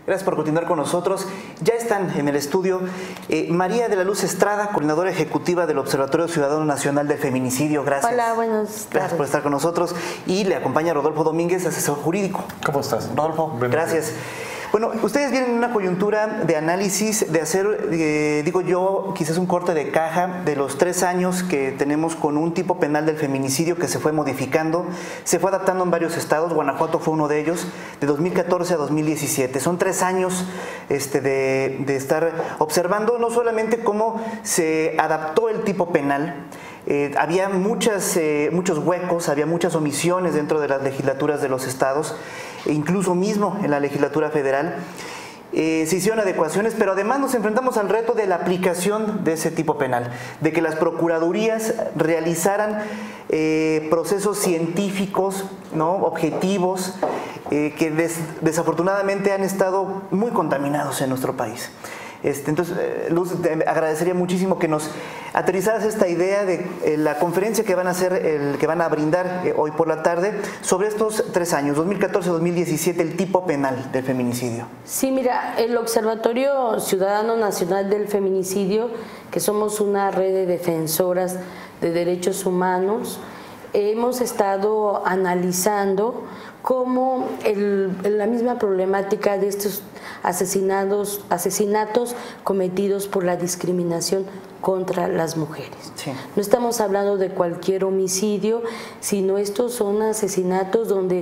Gracias por continuar con nosotros. Ya están en el estudio María de la Luz Estrada, coordinadora ejecutiva del Observatorio Ciudadano Nacional del Feminicidio. Gracias. Hola, buenas tardes. Gracias por estar con nosotros. Y le acompaña Rodolfo Domínguez, asesor jurídico. ¿Cómo estás? Rodolfo, gracias. Bueno, ustedes vienen en una coyuntura de análisis, de hacer, digo yo, quizás un corte de caja de los 3 años que tenemos con un tipo penal del feminicidio que se fue modificando, se fue adaptando en varios estados. Guanajuato fue uno de ellos, de 2014 a 2017. Son 3 años de estar observando no solamente cómo se adaptó el tipo penal. Había muchos huecos, había muchas omisiones dentro de las legislaturas de los estados, e incluso mismo en la legislatura federal. Se hicieron adecuaciones, pero además nos enfrentamos al reto de la aplicación de ese tipo penal, de que las procuradurías realizaran procesos científicos, ¿no?, objetivos, que desafortunadamente han estado muy contaminados en nuestro país. Entonces, Luz, te agradecería muchísimo que nos aterrizaras esta idea de la conferencia que van a hacer, que van a brindar hoy por la tarde sobre estos 3 años, 2014-2017, el tipo penal del feminicidio. Sí, mira, el Observatorio Ciudadano Nacional del Feminicidio, que somos una red de defensoras de derechos humanos, hemos estado analizando cómo la misma problemática de estos asesinatos cometidos por la discriminación contra las mujeres. Sí. No estamos hablando de cualquier homicidio, sino estos son asesinatos donde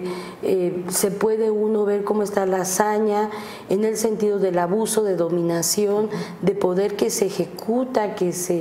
se puede uno ver cómo está la hazaña en el sentido del abuso, de dominación, de poder que se ejecuta, que se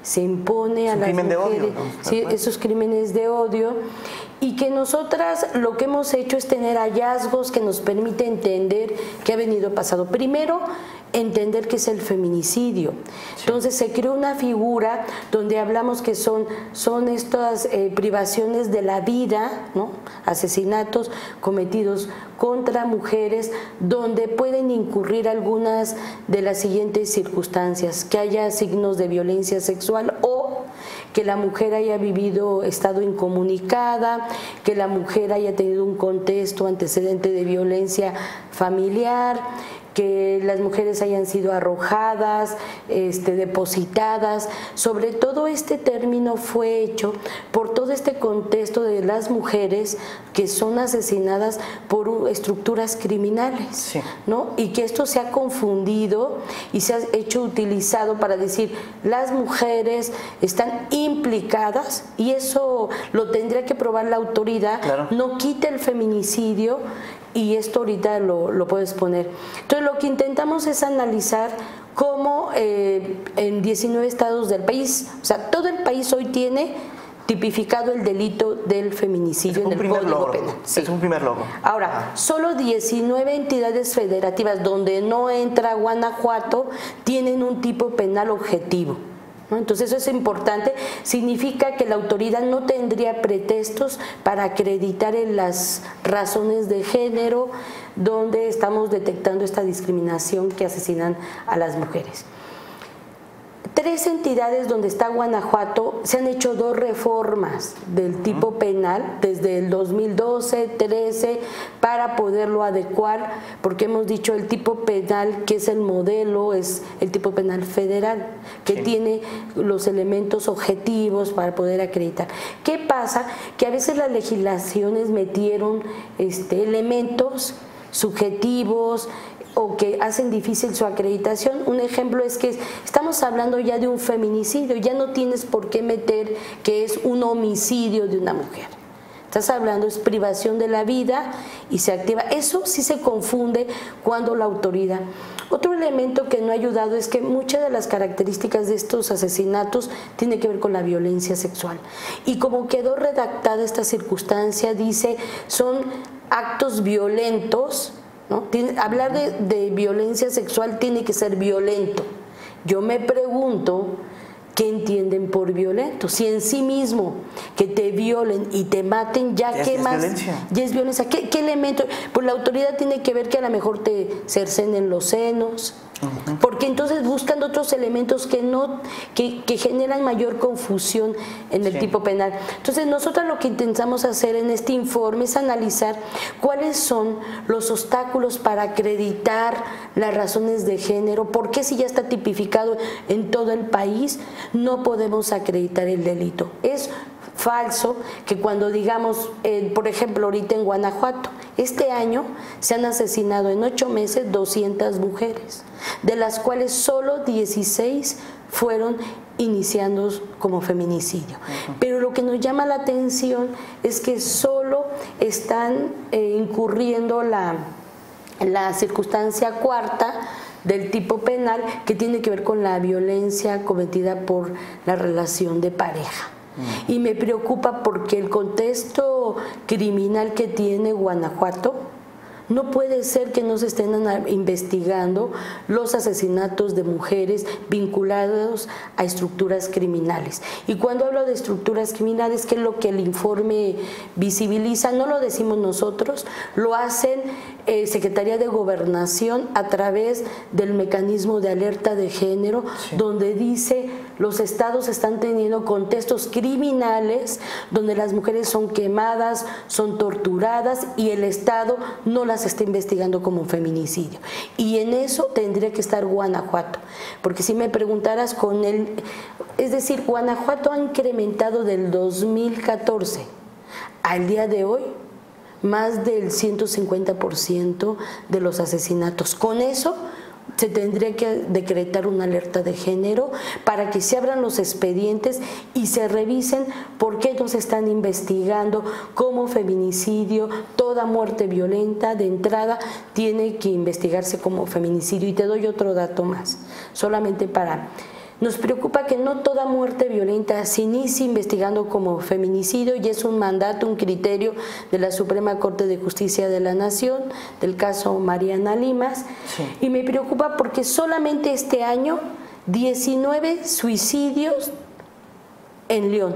impone a las mujeres. De odio, ¿no? Sí, esos crímenes de odio. Y que nosotras lo que hemos hecho es tener hallazgos que nos permiten entender qué ha venido pasando. Primero, entender qué es el feminicidio. Sí. Entonces se creó una figura donde hablamos que son estas privaciones de la vida, ¿no?, asesinatos cometidos contra mujeres, donde pueden incurrir algunas de las siguientes circunstancias: que haya signos de violencia sexual o que la mujer haya estado incomunicada, que la mujer haya tenido un contexto antecedente de violencia familiar, que las mujeres hayan sido arrojadas, depositadas. Sobre todo este término fue hecho por todo este contexto de las mujeres que son asesinadas por estructuras criminales, sí, ¿no? Y que esto se ha confundido y se ha utilizado para decir las mujeres están implicadas, y eso lo tendría que probar la autoridad. Claro. No quita el feminicidio, y esto ahorita lo puedes poner. Entonces lo que intentamos es analizar cómo en 19 estados del país, o sea, todo el país hoy tiene tipificado el delito del feminicidio en el Código Penal. Sí. Es un primer logro. Ahora, solo 19 entidades federativas, donde no entra Guanajuato, tienen un tipo penal objetivo. Entonces eso es importante, significa que la autoridad no tendría pretextos para acreditar en las razones de género donde estamos detectando esta discriminación que asesinan a las mujeres. 3 entidades donde está Guanajuato se han hecho 2 reformas del tipo penal desde el 2012, 13, para poderlo adecuar, porque hemos dicho el tipo penal que es el modelo es el tipo penal federal, que sí, tiene los elementos objetivos para poder acreditar. ¿Qué pasa? Que a veces las legislaciones metieron elementos subjetivos o que hacen difícil su acreditación. Un ejemplo es que estamos hablando ya de un feminicidio, ya no tienes por qué meter que es un homicidio de una mujer. Estás hablando, es privación de la vida y se activa. Eso sí se confunde cuando la autoridad. Otro elemento que no ha ayudado es que muchas de las características de estos asesinatos tiene que ver con la violencia sexual. Y como quedó redactada esta circunstancia, dice, son actos violentos, ¿no? Hablar de violencia sexual tiene que ser violento. Yo me pregunto ¿qué entienden por violento? Si en sí mismo que te violen y te maten, ya qué más, ya es violencia. ¿Qué elemento? Pues la autoridad tiene que ver que a lo mejor te cercenen los senos, porque entonces buscan otros elementos que generan mayor confusión en el tipo penal. Entonces nosotros lo que intentamos hacer en este informe es analizar cuáles son los obstáculos para acreditar las razones de género, por qué si ya está tipificado en todo el país no podemos acreditar el delito. Es falso que cuando digamos, por ejemplo, ahorita en Guanajuato, este año se han asesinado en 8 meses 200 mujeres, de las cuales solo 16 fueron iniciando como feminicidio. Pero lo que nos llama la atención es que solo están incurriendo la circunstancia cuarta del tipo penal, que tiene que ver con la violencia cometida por la relación de pareja. Y me preocupa porque el contexto criminal que tiene Guanajuato, no puede ser que no se estén investigando los asesinatos de mujeres vinculados a estructuras criminales. Y cuando hablo de estructuras criminales, que es lo que el informe visibiliza, no lo decimos nosotros, lo hacen Secretaría de Gobernación a través del mecanismo de alerta de género, donde dice los estados están teniendo contextos criminales donde las mujeres son quemadas, son torturadas y el Estado no las está investigando como un feminicidio. Y en eso tendría que estar Guanajuato, porque si me preguntaras con él, es decir, Guanajuato ha incrementado del 2014 al día de hoy más del 150% de los asesinatos. Con eso se tendría que decretar una alerta de género para que se abran los expedientes y se revisen por qué no se están investigando como feminicidio. Toda muerte violenta de entrada tiene que investigarse como feminicidio. Y te doy otro dato más, solamente para... Nos preocupa que no toda muerte violenta se inicie investigando como feminicidio, y es un mandato, un criterio de la Suprema Corte de Justicia de la Nación, del caso Mariana Limas. Y me preocupa porque solamente este año 19 suicidios en León.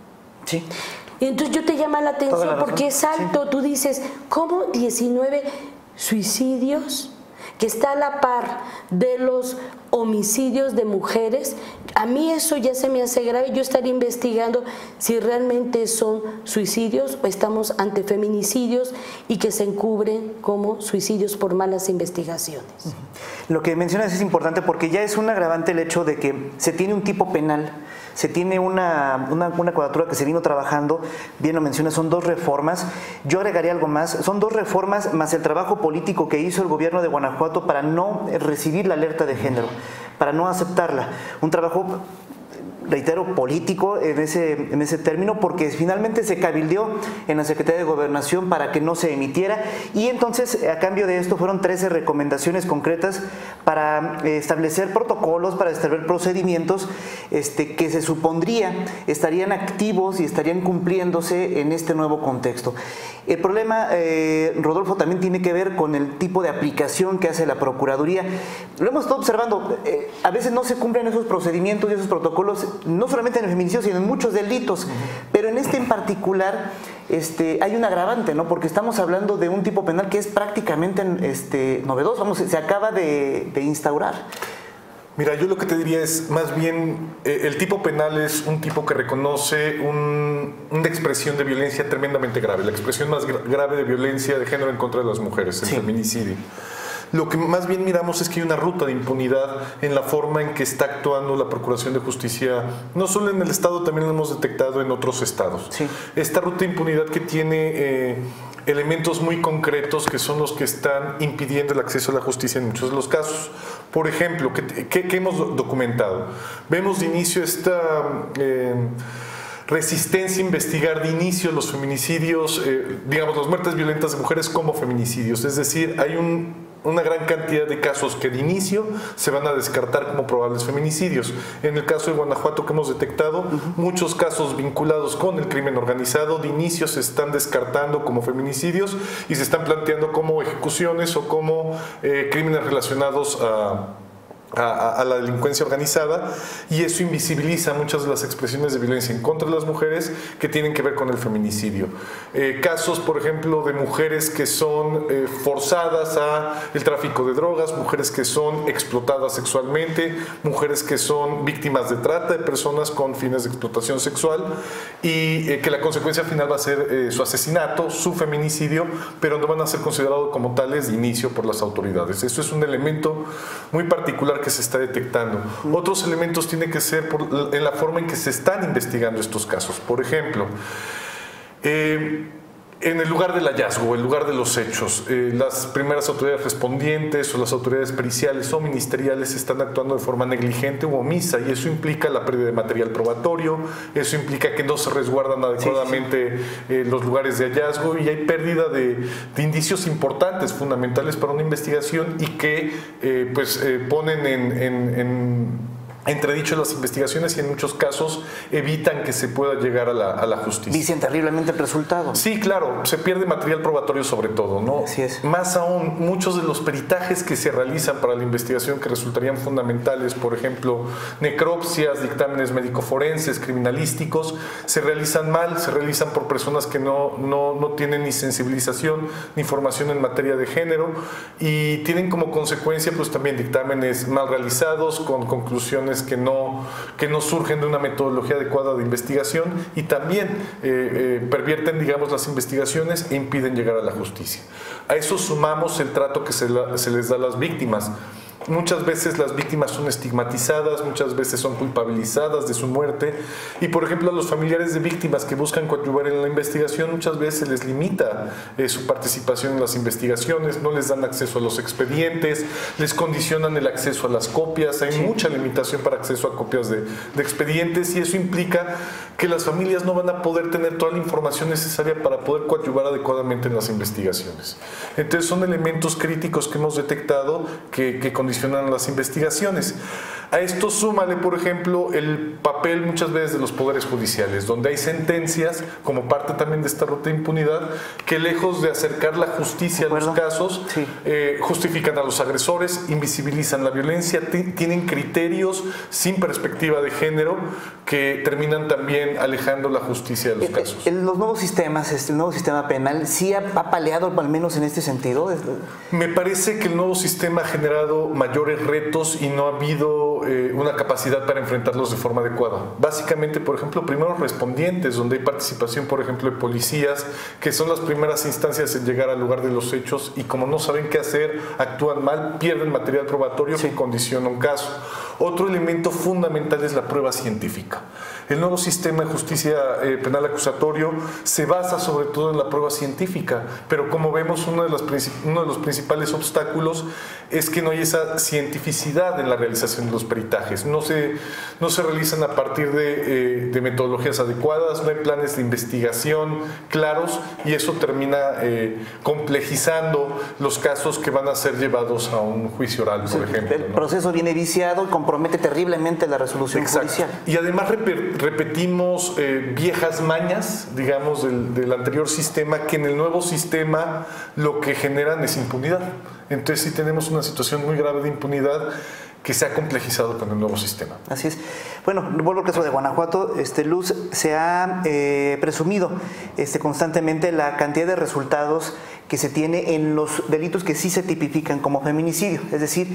Y entonces yo te llama la atención porque es alto. Tú dices, ¿cómo 19 suicidios? Que está a la par de los homicidios de mujeres. A mí eso ya se me hace grave. Yo estaría investigando si realmente son suicidios o estamos ante feminicidios y que se encubren como suicidios por malas investigaciones. Lo que mencionas es importante porque ya es un agravante el hecho de que se tiene un tipo penal, se tiene una cuadratura que se vino trabajando, bien lo mencionas, son 2 reformas. Yo agregaría algo más, son 2 reformas más el trabajo político que hizo el gobierno de Guanajuato para no recibir la alerta de género, para no aceptarla. Un trabajo, reitero, político en ese término, porque finalmente se cabildeó en la Secretaría de Gobernación para que no se emitiera, y entonces a cambio de esto fueron 13 recomendaciones concretas para establecer protocolos, para establecer procedimientos que se supondría estarían activos y estarían cumpliéndose en este nuevo contexto. El problema, Rodolfo, también tiene que ver con el tipo de aplicación que hace la Procuraduría. Lo hemos estado observando, a veces no se cumplen esos procedimientos y esos protocolos, no solamente en el feminicidio, sino en muchos delitos, pero en este en particular hay un agravante, ¿no? Porque estamos hablando de un tipo penal que es prácticamente novedoso, vamos, se acaba de instaurar. Mira, yo lo que te diría es, más bien, el tipo penal es un tipo que reconoce una expresión de violencia tremendamente grave, la expresión más grave de violencia de género en contra de las mujeres, el feminicidio. Lo que más bien miramos es que hay una ruta de impunidad en la forma en que está actuando la Procuración de Justicia, no solo en el Estado, también lo hemos detectado en otros estados. Esta ruta de impunidad que tiene elementos muy concretos que son los que están impidiendo el acceso a la justicia en muchos de los casos. Por ejemplo, ¿qué hemos documentado? Vemos de inicio esta resistencia a investigar de inicio los feminicidios, digamos, las muertes violentas de mujeres como feminicidios. Es decir, hay una gran cantidad de casos que de inicio se van a descartar como probables feminicidios. En el caso de Guanajuato que hemos detectado, muchos casos vinculados con el crimen organizado de inicio se están descartando como feminicidios y se están planteando como ejecuciones o como crímenes relacionados a la delincuencia organizada, y eso invisibiliza muchas de las expresiones de violencia en contra de las mujeres que tienen que ver con el feminicidio. Casos, por ejemplo, de mujeres que son forzadas a el tráfico de drogas, mujeres que son explotadas sexualmente, mujeres que son víctimas de trata de personas con fines de explotación sexual, y que la consecuencia final va a ser su asesinato, su feminicidio, pero no van a ser considerados como tales de inicio por las autoridades. Eso es un elemento muy particular que se está detectando. Otros elementos tienen que ser en la forma en que se están investigando estos casos. Por ejemplo, en el lugar del hallazgo, el lugar de los hechos, las primeras autoridades respondientes o las autoridades periciales o ministeriales están actuando de forma negligente u omisa, y eso implica la pérdida de material probatorio, eso implica que no se resguardan adecuadamente los lugares de hallazgo, y hay pérdida de indicios importantes, fundamentales para una investigación, y que ponen en entredicho las investigaciones, y en muchos casos evitan que se pueda llegar a la justicia. Dicen terriblemente el resultado. Sí, claro, se pierde material probatorio sobre todo, ¿no? Así es. Más aún, muchos de los peritajes que se realizan para la investigación que resultarían fundamentales, por ejemplo, necropsias, dictámenes médico-forenses, criminalísticos, se realizan mal, se realizan por personas que no tienen ni sensibilización ni formación en materia de género, y tienen como consecuencia pues también dictámenes mal realizados, con conclusiones que no surgen de una metodología adecuada de investigación, y también pervierten, digamos, las investigaciones e impiden llegar a la justicia. A eso sumamos el trato que se les da a las víctimas. Muchas veces las víctimas son estigmatizadas, muchas veces son culpabilizadas de su muerte, y por ejemplo a los familiares de víctimas que buscan coadyuvar en la investigación muchas veces se les limita su participación en las investigaciones, no les dan acceso a los expedientes, les condicionan el acceso a las copias, hay mucha limitación para acceso a copias de expedientes, y eso implica que las familias no van a poder tener toda la información necesaria para poder coadyuvar adecuadamente en las investigaciones. Entonces son elementos críticos que hemos detectado que condicionan las investigaciones. A esto súmale, por ejemplo, el papel muchas veces de los poderes judiciales, donde hay sentencias, como parte también de esta ruta de impunidad, que lejos de acercar la justicia a los casos, justifican a los agresores, invisibilizan la violencia, tienen criterios sin perspectiva de género que terminan también alejando la justicia de los casos. Los nuevos sistemas, el nuevo sistema penal, ¿sí ha paleado al menos en este sentido? Me parece que el nuevo sistema ha generado mayores retos y no ha habido una capacidad para enfrentarlos de forma adecuada. Básicamente, por ejemplo, primeros respondientes, donde hay participación, por ejemplo, de policías, que son las primeras instancias en llegar al lugar de los hechos, y como no saben qué hacer, actúan mal, pierden material probatorio que condiciona un caso. Otro elemento fundamental es la prueba científica. El nuevo sistema de justicia penal acusatorio se basa sobre todo en la prueba científica, pero como vemos, uno de los principales obstáculos es que no hay esa cientificidad en la realización de los peritajes. No se realizan a partir de metodologías adecuadas, no hay planes de investigación claros, y eso termina complejizando los casos que van a ser llevados a un juicio oral, por ejemplo. El proceso viene viciado y compromete terriblemente la resolución judicial. Y además repetimos viejas mañas, digamos, del anterior sistema, que en el nuevo sistema lo que generan es impunidad. Entonces sí tenemos una situación muy grave de impunidad que se ha complejizado con el nuevo sistema. Así es. Bueno, vuelvo al caso de Guanajuato. Luz, se ha presumido constantemente la cantidad de resultados que se tiene en los delitos que sí se tipifican como feminicidio. Es decir,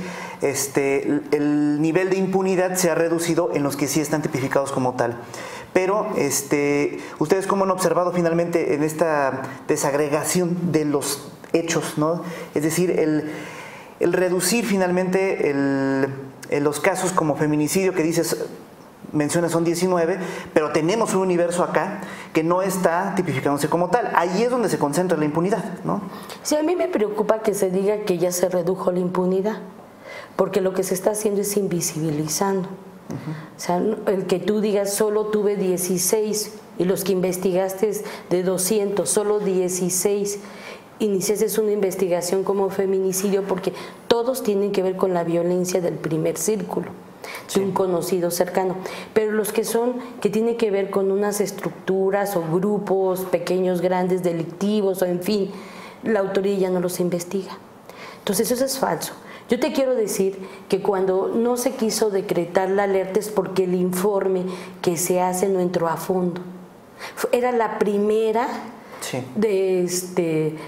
el nivel de impunidad se ha reducido en los que sí están tipificados como tal. Pero, ¿ustedes cómo han observado finalmente en esta desagregación de los hechos, ¿no? Es decir, el reducir finalmente los casos como feminicidio, que mencionas son 19, pero tenemos un universo acá que no está tipificándose como tal. Ahí es donde se concentra la impunidad, ¿no? Sí, a mí me preocupa que se diga que ya se redujo la impunidad, porque lo que se está haciendo es invisibilizando. O sea, el que tú digas solo tuve 16 y los que investigaste de 200, solo 16, iniciaste una investigación como feminicidio, porque todos tienen que ver con la violencia del primer círculo, de un conocido cercano, pero los que tienen que ver con unas estructuras o grupos pequeños, grandes, delictivos, o en fin, la autoridad ya no los investiga. Entonces eso es falso. Yo te quiero decir que cuando no se quiso decretar la alerta es porque el informe que se hace no entró a fondo. Era la primera de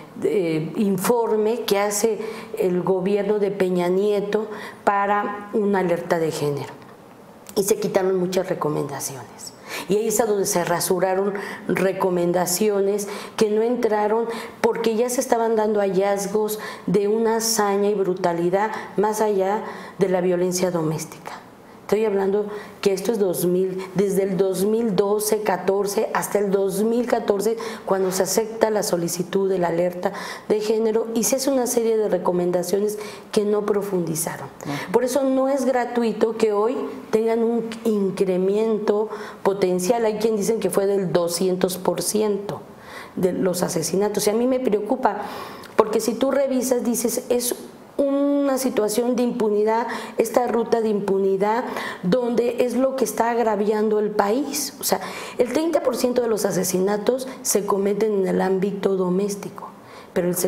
informe que hace el gobierno de Peña Nieto para una alerta de género. Y se quitaron muchas recomendaciones. Y ahí es a donde se rasuraron recomendaciones que no entraron porque ya se estaban dando hallazgos de una hazaña y brutalidad más allá de la violencia doméstica. Estoy hablando que esto es desde el 2012, 14 hasta el 2014, cuando se acepta la solicitud de la alerta de género y se hace una serie de recomendaciones que no profundizaron. Por eso no es gratuito que hoy tengan un incremento potencial. Hay quien dicen que fue del 200% de los asesinatos. Y a mí me preocupa, porque si tú revisas, dices, es una situación de impunidad, esta ruta de impunidad, donde es lo que está agraviando el país. O sea, el 30% de los asesinatos se cometen en el ámbito doméstico, pero el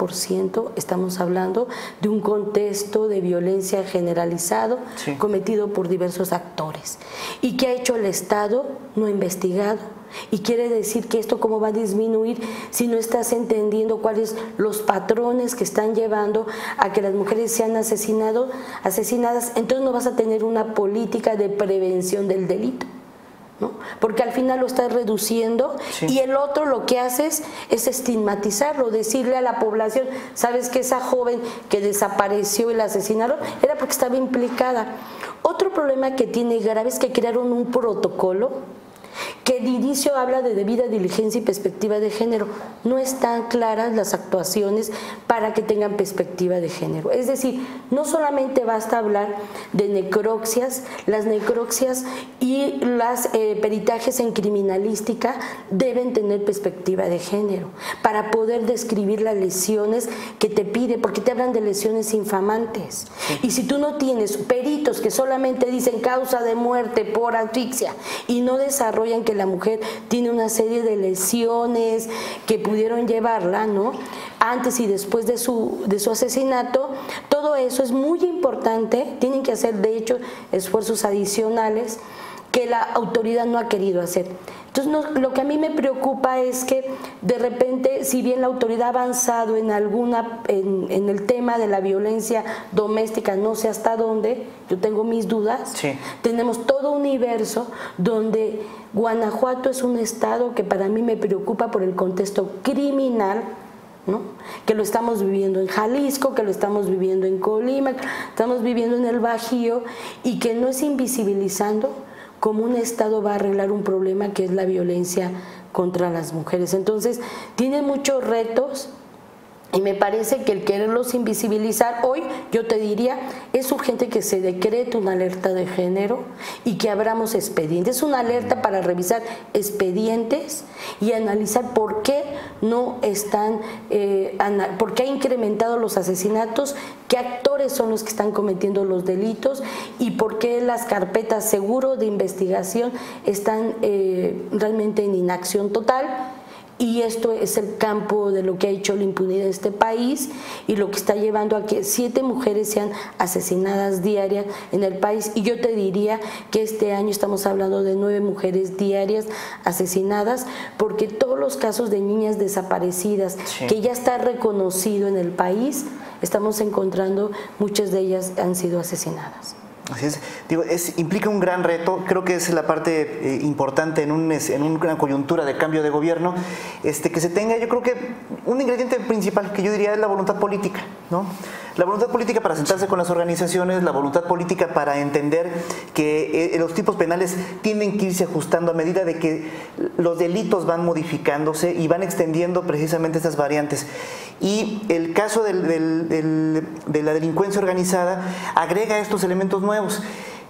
70% estamos hablando de un contexto de violencia generalizado cometido por diversos actores. ¿Y qué ha hecho el Estado? No ha investigado. Y quiere decir que esto cómo va a disminuir si no estás entendiendo cuáles los patrones que están llevando a que las mujeres sean asesinadas. Entonces no vas a tener una política de prevención del delito, ¿no? Porque al final lo estás reduciendo y el otro lo que haces es estigmatizarlo, decirle a la población, sabes que esa joven que desapareció y la asesinaron era porque estaba implicada. Otro problema que tiene grave es que crearon un protocolo que de inicio habla de debida diligencia y perspectiva de género. No están claras las actuaciones para que tengan perspectiva de género. Es decir, no solamente basta hablar de necropsias, las necropsias y los peritajes en criminalística deben tener perspectiva de género para poder describir las lesiones que te pide, porque te hablan de lesiones infamantes. Y si tú no tienes peritos que solamente dicen causa de muerte por asfixia y no desarrollan que la mujer tiene una serie de lesiones que pudieron llevarla, ¿no?, antes y después de su asesinato, todo eso es muy importante. Tienen que hacer, de hecho, esfuerzos adicionales que la autoridad no ha querido hacer. Entonces, lo que a mí me preocupa es que de repente, si bien la autoridad ha avanzado en el tema de la violencia doméstica, no sé hasta dónde, yo tengo mis dudas, tenemos todo un universo donde Guanajuato es un estado que para mí me preocupa por el contexto criminal, ¿no?, que lo estamos viviendo en Jalisco, que lo estamos viviendo en Colima, que lo estamos viviendo en el Bajío, y que no es invisibilizando cómo un Estado va a arreglar un problema que es la violencia contra las mujeres. Entonces, tiene muchos retos y me parece que el quererlos invisibilizar hoy, yo te diría, es urgente que se decrete una alerta de género y que abramos expedientes. Es una alerta para revisar expedientes y analizar por qué no están, por qué ha incrementado los asesinatos, qué actores son los que están cometiendo los delitos y por qué las carpetas seguro de investigación están realmente en inacción total. Y esto es el campo de lo que ha hecho la impunidad en este país y lo que está llevando a que 7 mujeres sean asesinadas diarias en el país. Y yo te diría que este año estamos hablando de 9 mujeres diarias asesinadas, porque todos los casos de niñas desaparecidas que ya está reconocido en el país, estamos encontrando muchas de ellas han sido asesinadas. Así es. Digo, implica un gran reto. Creo que es la parte importante en una coyuntura de cambio de gobierno, que se tenga, yo creo que un ingrediente principal que yo diría es la voluntad política, ¿no? La voluntad política para sentarse con las organizaciones, la voluntad política para entender que los tipos penales tienen que irse ajustando a medida de que los delitos van modificándose y van extendiendo precisamente estas variantes. Y el caso de la delincuencia organizada agrega estos elementos nuevos.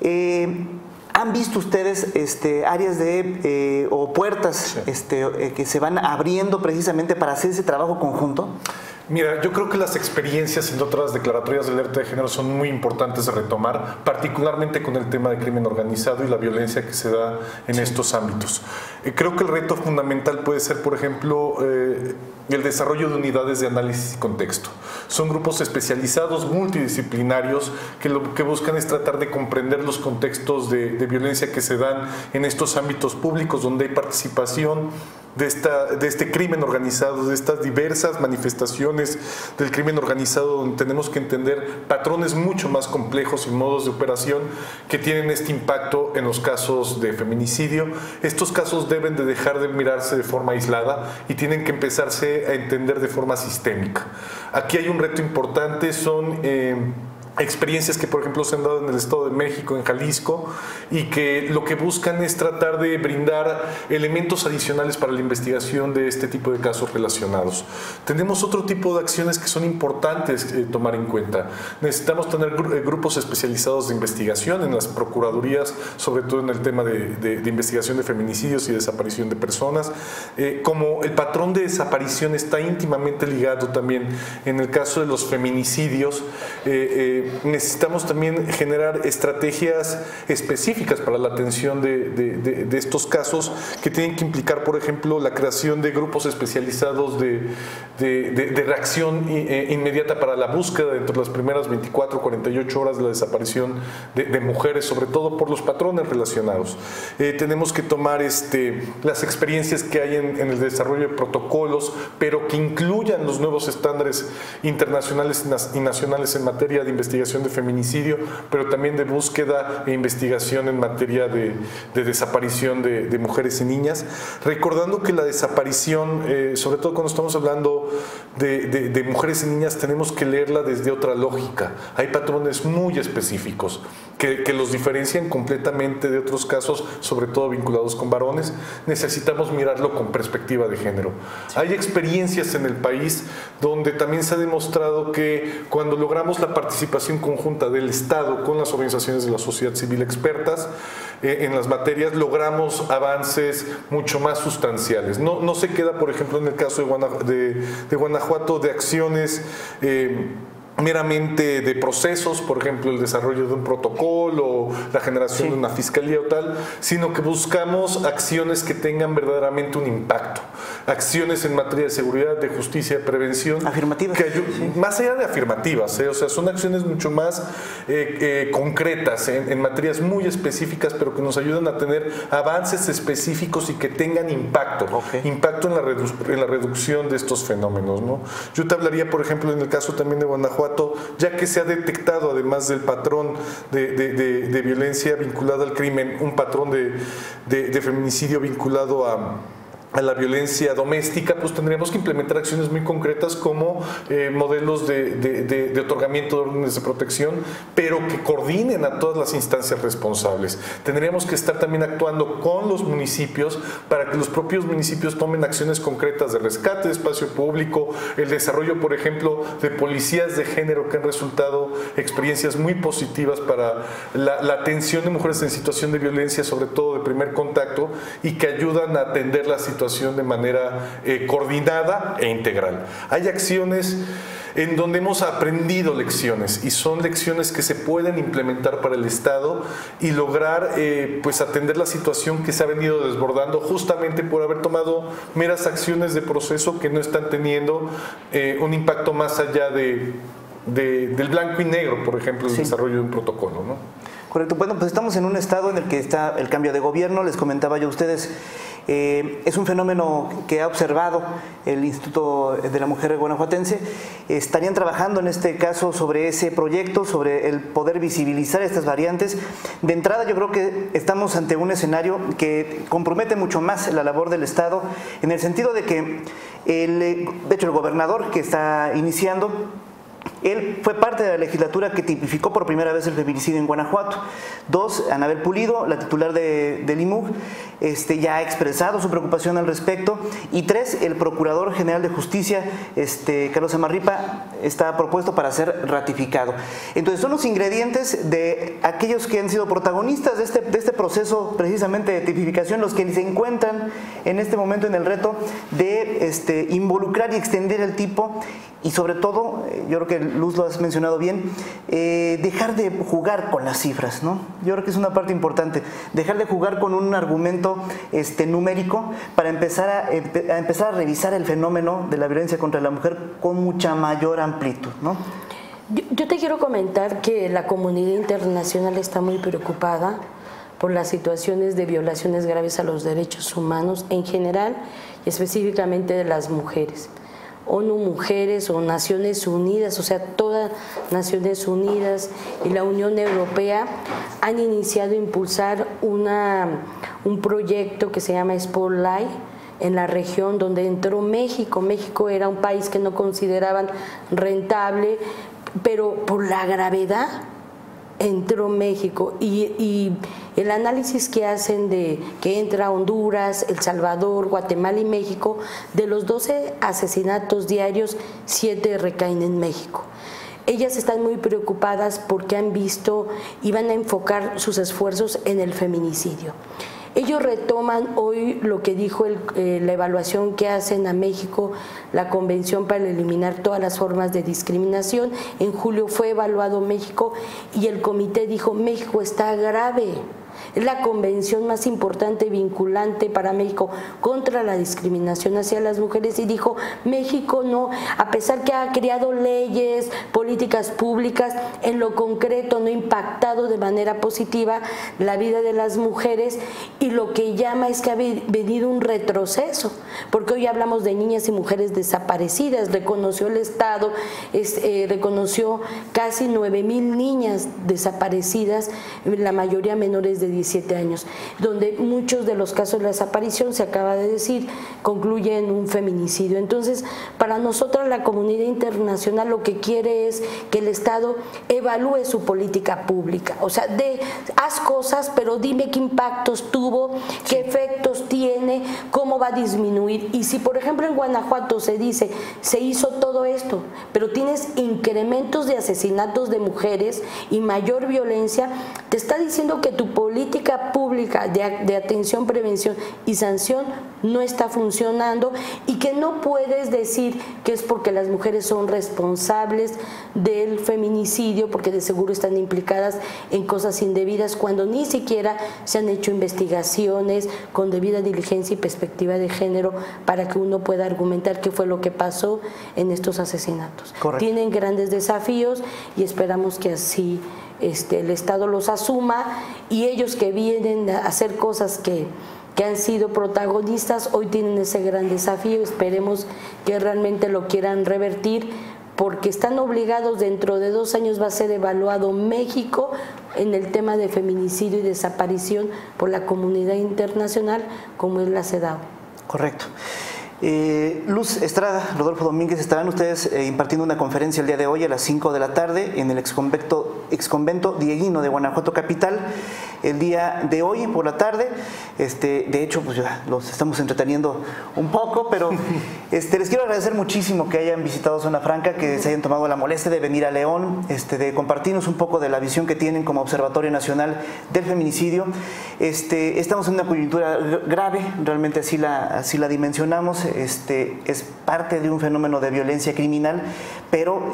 ¿Han visto ustedes áreas o puertas que se van abriendo precisamente para hacer ese trabajo conjunto? Mira, yo creo que las experiencias en otras declaratorias de alerta de género son muy importantes de retomar, particularmente con el tema de crimen organizado y la violencia que se da en estos ámbitos. Creo que el reto fundamental puede ser, por ejemplo, el desarrollo de unidades de análisis y contexto. Son grupos especializados, multidisciplinarios, que lo que buscan es tratar de comprender los contextos de violencia que se dan en estos ámbitos públicos donde hay participación de este crimen organizado, de estas diversas manifestaciones del crimen organizado, donde tenemos que entender patrones mucho más complejos y modos de operación que tienen este impacto en los casos de feminicidio. Estos casos deben de dejar de mirarse de forma aislada y tienen que empezarse a entender de forma sistémica. Aquí hay un reto importante, son experiencias que, por ejemplo, se han dado en el Estado de México, en Jalisco, y que lo que buscan es tratar de brindar elementos adicionales para la investigación de este tipo de casos relacionados. Tenemos otro tipo de acciones que son importantes tomar en cuenta. Necesitamos tener grupos especializados de investigación en las procuradurías, sobre todo en el tema de investigación de feminicidios y desaparición de personas. Como el patrón de desaparición está íntimamente ligado también en el caso de los feminicidios, necesitamos también generar estrategias específicas para la atención de estos casos que tienen que implicar, por ejemplo, la creación de grupos especializados de reacción inmediata para la búsqueda dentro de las primeras 24 o 48 horas de la desaparición de mujeres, sobre todo por los patrones relacionados. Tenemos que tomar las experiencias que hay en el desarrollo de protocolos, pero que incluyan los nuevos estándares internacionales y nacionales en materia de investigación de feminicidio, pero también de búsqueda e investigación en materia de desaparición de mujeres y niñas, recordando que la desaparición, sobre todo cuando estamos hablando de mujeres y niñas, tenemos que leerla desde otra lógica. Hay patrones muy específicos que los diferencian completamente de otros casos, sobre todo vinculados con varones. Necesitamos mirarlo con perspectiva de género. Hay experiencias en el país donde también se ha demostrado que cuando logramos la participación conjunta del Estado con las organizaciones de la sociedad civil expertas en las materias, logramos avances mucho más sustanciales. No se queda, por ejemplo, en el caso de Guanajuato, de acciones meramente de procesos, por ejemplo, el desarrollo de un protocolo o la generación de una fiscalía o tal, sino que buscamos acciones que tengan verdaderamente un impacto. Acciones en materia de seguridad, de justicia, de prevención. Afirmativas. Más allá de afirmativas, o sea, son acciones mucho más concretas, en materias muy específicas, pero que nos ayudan a tener avances específicos y que tengan impacto. Impacto en la reducción de estos fenómenos, ¿no? Yo te hablaría, por ejemplo, en el caso también de Guanajuato, ya que se ha detectado, además del patrón de violencia vinculada al crimen, un patrón de feminicidio vinculado a la violencia doméstica, pues tendríamos que implementar acciones muy concretas como modelos de otorgamiento de órdenes de protección, pero que coordinen a todas las instancias responsables. Tendríamos que estar también actuando con los municipios para que los propios municipios tomen acciones concretas de rescate de espacio público, el desarrollo, por ejemplo, de policías de género que han resultado experiencias muy positivas para la atención de mujeres en situación de violencia, sobre todo de primer contacto, y que ayudan a atender la situación de manera coordinada e integral. Hay acciones en donde hemos aprendido lecciones y son lecciones que se pueden implementar para el Estado y lograr pues atender la situación que se ha venido desbordando justamente por haber tomado meras acciones de proceso que no están teniendo un impacto más allá del blanco y negro, por ejemplo, el desarrollo de un protocolo, ¿no? Correcto. Bueno, pues estamos en un estado en el que está el cambio de gobierno. Les comentaba yo a ustedes, es un fenómeno que ha observado el Instituto de la Mujer Guanajuatense. Estarían trabajando en este caso sobre ese proyecto, sobre el poder visibilizar estas variantes. De entrada, yo creo que estamos ante un escenario que compromete mucho más la labor del Estado, en el sentido de que, de hecho, el gobernador que está iniciando, él fue parte de la legislatura que tipificó por primera vez el feminicidio en Guanajuato. 2, Anabel Pulido, la titular del IMUG, ya ha expresado su preocupación al respecto. Y 3, el Procurador General de Justicia, Carlos Amarripa, está propuesto para ser ratificado. Entonces son los ingredientes de aquellos que han sido protagonistas de este proceso precisamente de tipificación, los que se encuentran en este momento en el reto de involucrar y extender el tipo. Y sobre todo, yo creo que Luz lo has mencionado bien, dejar de jugar con las cifras, ¿no? Yo creo que es una parte importante, dejar de jugar con un argumento numérico para empezar a revisar el fenómeno de la violencia contra la mujer con mucha mayor amplitud, ¿no? Yo te quiero comentar que la comunidad internacional está muy preocupada por las situaciones de violaciones graves a los derechos humanos en general y específicamente de las mujeres. ONU Mujeres o Naciones Unidas, o sea, todas Naciones Unidas y la Unión Europea han iniciado a impulsar un proyecto que se llama Spotlight en la región donde entró México. México era un país que no consideraban rentable, pero por la gravedad entró México y el análisis que hacen de que entra Honduras, El Salvador, Guatemala y México, de los 12 asesinatos diarios, 7 recaen en México. Ellas están muy preocupadas porque han visto y van a enfocar sus esfuerzos en el feminicidio. Ellos retoman hoy lo que dijo la evaluación que hacen a México, la Convención para eliminar todas las formas de discriminación. En julio fue evaluado México y el comité dijo: México está grave. Es la convención más importante vinculante para México contra la discriminación hacia las mujeres, y dijo: México no, a pesar que ha creado leyes, políticas públicas, en lo concreto no ha impactado de manera positiva la vida de las mujeres, y lo que llama es que ha venido un retroceso, porque hoy hablamos de niñas y mujeres desaparecidas. Reconoció el Estado, reconoció casi 9,000 niñas desaparecidas, la mayoría menores de 17 años, donde muchos de los casos de desaparición, se acaba de decir, concluyen en un feminicidio. Entonces, para nosotros la comunidad internacional lo que quiere es que el Estado evalúe su política pública, o sea, haz cosas, pero dime qué impactos tuvo, qué efectos tiene, cómo va a disminuir. Y si, por ejemplo, en Guanajuato se dice, se hizo todo esto, pero tienes incrementos de asesinatos de mujeres y mayor violencia, te está diciendo que tu política pública de atención, prevención y sanción no está funcionando, y que no puedes decir que es porque las mujeres son responsables del feminicidio, porque de seguro están implicadas en cosas indebidas, cuando ni siquiera se han hecho investigaciones con debida diligencia y perspectiva de género para que uno pueda argumentar qué fue lo que pasó en estos asesinatos. Correcto. Tienen grandes desafíos y esperamos que así el Estado los asuma, y ellos que vienen a hacer cosas que han sido protagonistas, hoy tienen ese gran desafío. Esperemos que realmente lo quieran revertir, porque están obligados. Dentro de 2 años va a ser evaluado México en el tema de feminicidio y desaparición por la comunidad internacional, como es la CEDAW. Correcto. Luz Estrada, Rodolfo Domínguez, estarán ustedes impartiendo una conferencia el día de hoy a las 5 de la tarde en el exconvento Dieguino de Guanajuato Capital, el día de hoy por la tarde. De hecho, pues ya los estamos entreteniendo un poco, pero les quiero agradecer muchísimo que hayan visitado Zona Franca, que se hayan tomado la molestia de venir a León, de compartirnos un poco de la visión que tienen como Observatorio Nacional del Feminicidio. Estamos en una coyuntura grave, realmente así la dimensionamos. Es parte de un fenómeno de violencia criminal, pero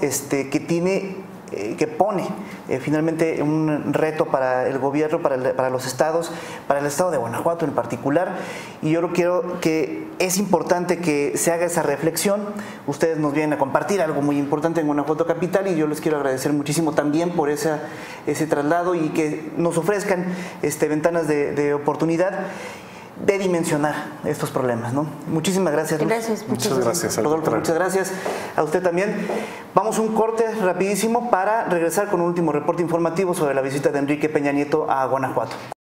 que pone finalmente un reto para el gobierno, para los estados, para el estado de Guanajuato en particular, y yo creo que es importante que se haga esa reflexión. Ustedes nos vienen a compartir algo muy importante en Guanajuato Capital, y yo les quiero agradecer muchísimo también por ese traslado, y que nos ofrezcan ventanas de oportunidad de dimensionar estos problemas, ¿no? Muchísimas gracias, Luz. Gracias, muchas gracias. Rodolfo, muchas gracias a usted también. Vamos a un corte rapidísimo para regresar con un último reporte informativo sobre la visita de Enrique Peña Nieto a Guanajuato.